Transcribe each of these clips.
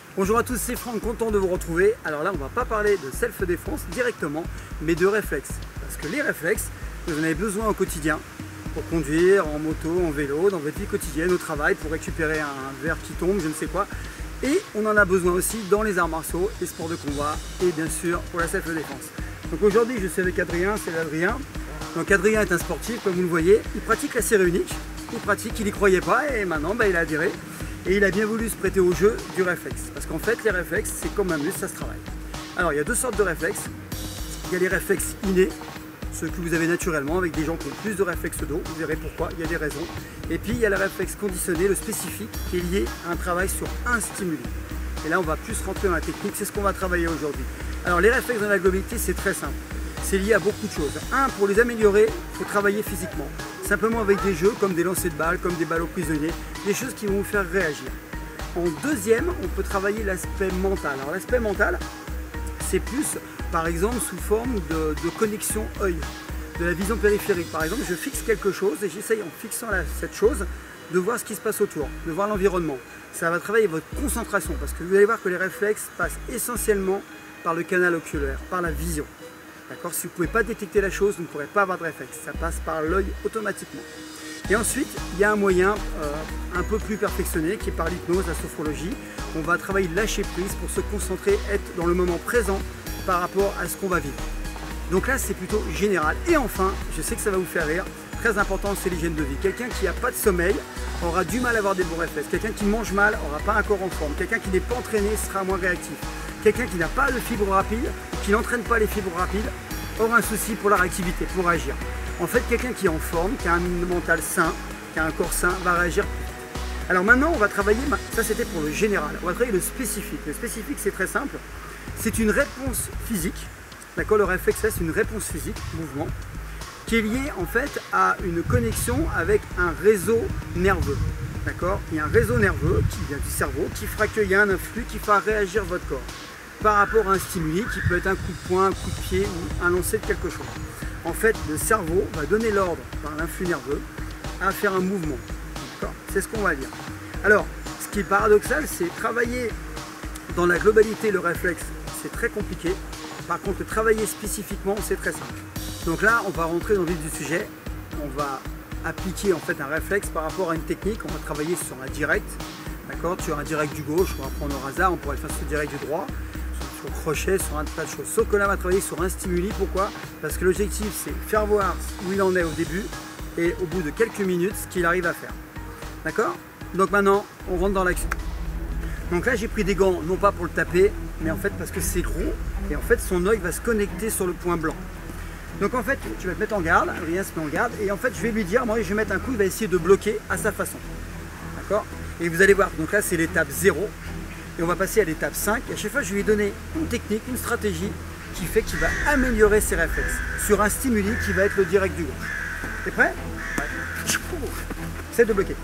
Bonjour à tous, c'est Franck, content de vous retrouver. Alors là, on va pas parler de self-défense directement, mais de réflexes. Parce que les réflexes, vous en avez besoin au quotidien pour conduire en moto, en vélo, dans votre vie quotidienne, au travail, pour récupérer un verre qui tombe, je ne sais quoi. Et on en a besoin aussi dans les arts martiaux, les sports de combat et bien sûr pour la self-défense. Donc aujourd'hui, je suis avec Adrien, c'est Adrien. Donc Adrien est un sportif, comme vous le voyez. Il pratique la série unique, il n'y croyait pas et maintenant il a adhéré. Et il a bien voulu se prêter au jeu du réflexe. Parce qu'en fait, les réflexes, c'est comme un muscle, ça se travaille. Alors, il y a deux sortes de réflexes. Il y a les réflexes innés, ceux que vous avez naturellement, avec des gens qui ont plus de réflexes d'eau. Vous verrez pourquoi, il y a des raisons. Et puis, il y a le réflexe conditionné, le spécifique, qui est lié à un travail sur un stimuli. Et là, on va plus rentrer dans la technique, c'est ce qu'on va travailler aujourd'hui. Alors, les réflexes dans la globalité, c'est très simple. C'est lié à beaucoup de choses. Un, pour les améliorer, il faut travailler physiquement. Simplement avec des jeux comme des lancers de balles, comme des balles aux prisonniers, des choses qui vont vous faire réagir. En deuxième, on peut travailler l'aspect mental. Alors l'aspect mental, c'est plus par exemple sous forme de connexion œil, de la vision périphérique. Par exemple, je fixe quelque chose et j'essaye en fixant cette chose de voir ce qui se passe autour, de voir l'environnement. Ça va travailler votre concentration parce que vous allez voir que les réflexes passent essentiellement par le canal oculaire, par la vision. D'accord ? Si vous ne pouvez pas détecter la chose, vous ne pourrez pas avoir de réflexe. Ça passe par l'œil automatiquement. Et ensuite, il y a un moyen un peu plus perfectionné qui est par l'hypnose, la sophrologie. On va travailler le lâcher prise pour se concentrer, être dans le moment présent par rapport à ce qu'on va vivre. Donc là, c'est plutôt général. Et enfin, je sais que ça va vous faire rire, très important, c'est l'hygiène de vie. Quelqu'un qui n'a pas de sommeil aura du mal à avoir des bons réflexes. Quelqu'un qui mange mal n'aura pas un corps en forme. Quelqu'un qui n'est pas entraîné sera moins réactif. Quelqu'un qui n'a pas de fibres rapides, qui n'entraîne pas les fibres rapides, aura un souci pour la réactivité, pour agir. En fait, quelqu'un qui est en forme, qui a un mental sain, qui a un corps sain, va réagir plus vite. Alors maintenant, on va travailler, ça c'était pour le général, on va travailler le spécifique. Le spécifique, c'est très simple, c'est une réponse physique, d'accord? Le réflexe, c'est une réponse physique, mouvement, qui est liée en fait à une connexion avec un réseau nerveux. D'accord? Il y a un réseau nerveux qui vient du cerveau, qui fera qu'il y a un influx qui fera réagir votre corps par rapport à un stimuli qui peut être un coup de poing, un coup de pied ou un lancer de quelque chose. En fait, le cerveau va donner l'ordre par l'influx nerveux à faire un mouvement. C'est ce qu'on va dire. Alors, ce qui est paradoxal, c'est travailler dans la globalité le réflexe, c'est très compliqué. Par contre, travailler spécifiquement, c'est très simple. Donc là, on va rentrer dans le vif du sujet. On va appliquer en fait un réflexe par rapport à une technique. On va travailler sur un direct, d'accord, sur un direct du gauche, on va prendre au hasard, on pourrait le faire sur le direct du droit, sur le crochet, sur un tas de choses. Sauf que là, on va travailler sur un stimuli. Pourquoi? Parce que l'objectif, c'est faire voir où il en est au début et au bout de quelques minutes, ce qu'il arrive à faire. D'accord? Donc maintenant, on rentre dans l'action. Donc là, j'ai pris des gants, non pas pour le taper, mais en fait parce que c'est gros et en fait, son œil va se connecter sur le point blanc. Donc en fait, tu vas te mettre en garde, Adrien se met en garde, et en fait, je vais lui dire, moi, je vais mettre un coup, il va essayer de bloquer à sa façon. D'accord? Et vous allez voir, donc là, c'est l'étape 0. Et on va passer à l'étape 5. Et à chaque fois, je vais lui donner une technique, une stratégie qui fait qu'il va améliorer ses réflexes sur un stimuli qui va être le direct du gauche. T'es prêt? Ouais. Essaie de bloquer.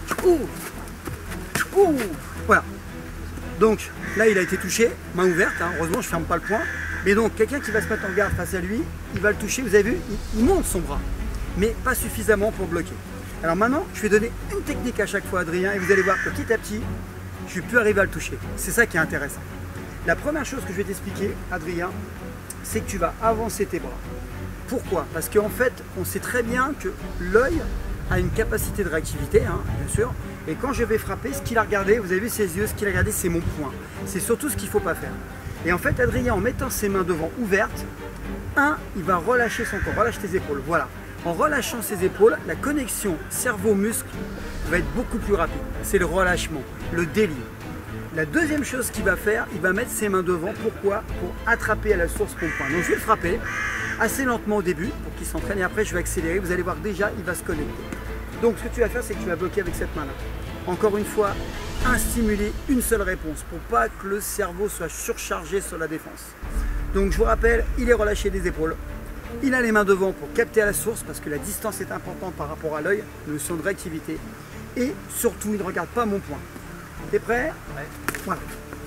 Voilà. Donc là, il a été touché, main ouverte. Hein. Heureusement, je ne ferme pas le poing. Mais donc, quelqu'un qui va se mettre en garde face à lui, il va le toucher. Vous avez vu, il monte son bras, mais pas suffisamment pour bloquer. Alors maintenant, je vais donner une technique à chaque fois, Adrien, et vous allez voir que petit à petit, je peux arriver à le toucher. C'est ça qui est intéressant. La première chose que je vais t'expliquer, Adrien, c'est que tu vas avancer tes bras. Pourquoi? Parce qu'en fait, on sait très bien que l'œil a une capacité de réactivité, hein, bien sûr. Et quand je vais frapper, ce qu'il a regardé, vous avez vu ses yeux, ce qu'il a regardé, c'est mon poing. C'est surtout ce qu'il ne faut pas faire. Et en fait, Adrien, en mettant ses mains devant ouvertes, il va relâcher son corps, relâche tes épaules. Voilà. En relâchant ses épaules, la connexion cerveau-muscle va être beaucoup plus rapide. C'est le relâchement, le délire. La deuxième chose qu'il va faire, il va mettre ses mains devant. Pourquoi? Pour attraper à la source mon poing. Donc je vais le frapper assez lentement au début pour qu'il s'entraîne et après je vais accélérer. Vous allez voir déjà, il va se connecter. Donc ce que tu vas faire, c'est que tu vas bloquer avec cette main-là. Encore une fois, un stimuli, une seule réponse pour pas que le cerveau soit surchargé sur la défense. Donc je vous rappelle, il est relâché des épaules. Il a les mains devant pour capter à la source parce que la distance est importante par rapport à l'œil, le son de réactivité. Et surtout, il ne regarde pas mon poing. T'es prêt? Ouais. Voilà.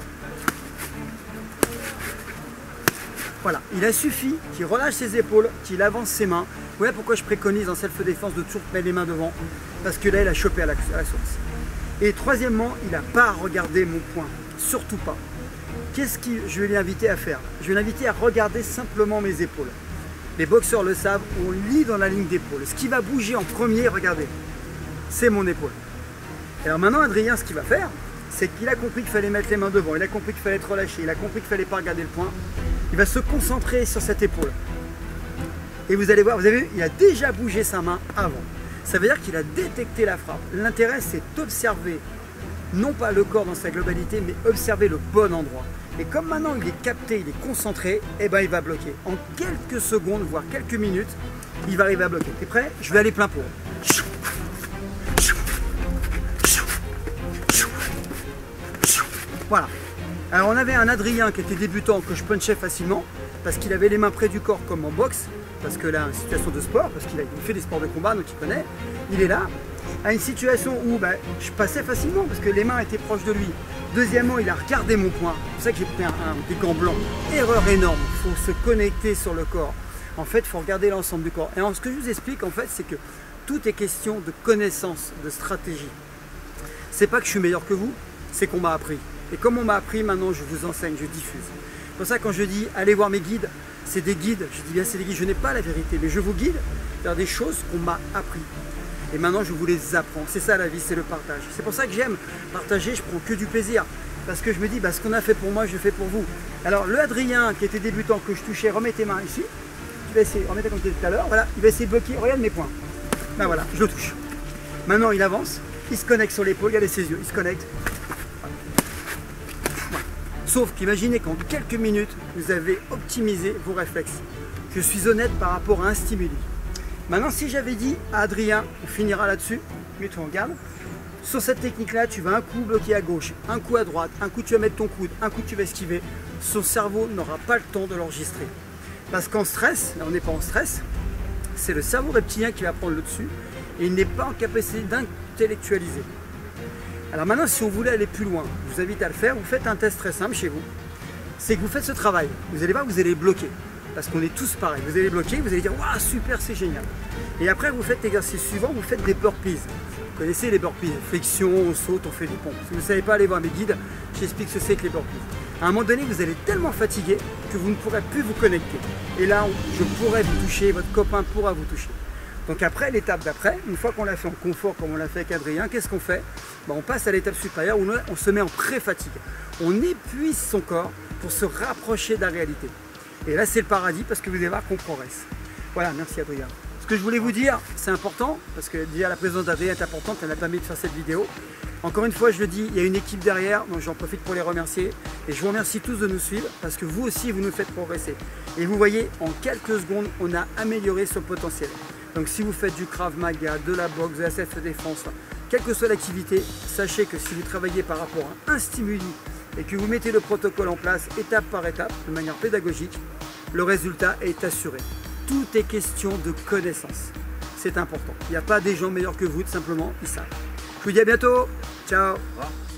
Voilà, il a suffi qu'il relâche ses épaules, qu'il avance ses mains. Voilà pourquoi je préconise en self-défense de toujours mettre les mains devant, parce que là, il a chopé à la source. Et troisièmement, il n'a pas regardé mon poing, surtout pas. qu'est-ce que je vais l'inviter à faire? Je vais l'inviter à regarder simplement mes épaules. Les boxeurs le savent, on lit dans la ligne d'épaule. Ce qui va bouger en premier, regardez, c'est mon épaule. Alors maintenant, Adrien, ce qu'il va faire, c'est qu'il a compris qu'il fallait mettre les mains devant, il a compris qu'il fallait être relâché, il a compris qu'il fallait pas regarder le point. Il va se concentrer sur cette épaule. Et vous allez voir, vous avez vu, il a déjà bougé sa main avant. Ça veut dire qu'il a détecté la frappe. L'intérêt, c'est d'observer, non pas le corps dans sa globalité, mais observer le bon endroit. Et comme maintenant il est capté, il est concentré, eh ben il va bloquer. En quelques secondes, voire quelques minutes, il va arriver à bloquer. T'es prêt? Je vais aller plein pot. Voilà. Alors on avait un Adrien qui était débutant, que je punchais facilement, parce qu'il avait les mains près du corps comme en boxe, parce que là, une situation de sport, parce qu'il fait des sports de combat, donc il connaît, il est là, à une situation où je passais facilement, parce que les mains étaient proches de lui. Deuxièmement, il a regardé mon point, c'est pour ça que j'ai pris des gants blancs. Erreur énorme, il faut se connecter sur le corps. En fait, il faut regarder l'ensemble du corps. Et alors, ce que je vous explique, en fait, c'est que tout est question de connaissance, de stratégie. C'est pas que je suis meilleur que vous, c'est qu'on m'a appris. Et comme on m'a appris, maintenant je vous enseigne, je diffuse. C'est pour ça quand je dis allez voir mes guides, c'est des guides, je dis bien c'est des guides, je n'ai pas la vérité, mais je vous guide vers des choses qu'on m'a appris. Et maintenant je vous les apprends. C'est ça la vie, c'est le partage. C'est pour ça que j'aime partager, je prends que du plaisir. Parce que je me dis, ce qu'on a fait pour moi, je le fais pour vous. Alors le Adrien qui était débutant, que je touchais, remets tes mains ici. Tu vas essayer, remets comme tu tout à l'heure, voilà, il va essayer de bloquer, regarde mes points. Ben voilà, je le touche. Maintenant il avance, il se connecte sur l'épaule, regardez ses yeux, il se connecte. Sauf qu'imaginez qu'en quelques minutes, vous avez optimisé vos réflexes. Je suis honnête par rapport à un stimuli. Maintenant, si j'avais dit à Adrien, on finira là-dessus, mets-toi en garde, sur cette technique-là, tu vas un coup bloquer à gauche, un coup à droite, un coup tu vas mettre ton coude, un coup tu vas esquiver, son cerveau n'aura pas le temps de l'enregistrer. Parce qu'en stress, là on n'est pas en stress, c'est le cerveau reptilien qui va prendre le dessus et il n'est pas en capacité d'intellectualiser. Alors maintenant, si on voulait aller plus loin, je vous invite à le faire, vous faites un test très simple chez vous. C'est que vous faites ce travail, vous allez voir, vous allez bloquer. Parce qu'on est tous pareils, vous allez bloquer, vous allez dire « Waouh, super, c'est génial !» Et après, vous faites l'exercice suivant, vous faites des burpees. Vous connaissez les burpees, flexion, on saute, on fait des pompes. Si vous ne savez pas, allez voir mes guides, j'explique ce que c'est que les burpees. À un moment donné, vous allez tellement fatigué que vous ne pourrez plus vous connecter. Et là, je pourrais vous toucher, votre copain pourra vous toucher. Donc après, l'étape d'après, une fois qu'on l'a fait en confort comme on l'a fait avec Adrien, qu'est-ce qu'on fait? On passe à l'étape supérieure où on se met en pré-fatigue. On épuise son corps pour se rapprocher de la réalité. Et là, c'est le paradis parce que vous allez voir qu'on progresse. Voilà, merci Adrien. Ce que je voulais vous dire, c'est important, parce que dire la présence d'Adrien est importante, elle m'a permis de faire cette vidéo. Encore une fois, je le dis, il y a une équipe derrière, donc j'en profite pour les remercier. Et je vous remercie tous de nous suivre, parce que vous aussi, vous nous faites progresser. Et vous voyez, en quelques secondes, on a amélioré son potentiel. Donc si vous faites du Krav Maga, de la boxe, de la self-défense, quelle que soit l'activité, sachez que si vous travaillez par rapport à un stimuli et que vous mettez le protocole en place étape par étape, de manière pédagogique, le résultat est assuré. Tout est question de connaissance. C'est important. Il n'y a pas des gens meilleurs que vous, tout simplement, ils savent. Je vous dis à bientôt. Ciao.